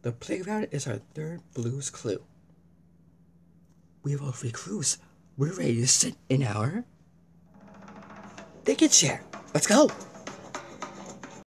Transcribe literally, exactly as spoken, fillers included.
The playground is our third Blue's clue. We have all three clues. We're ready to sit in our thinking chair. Let's go.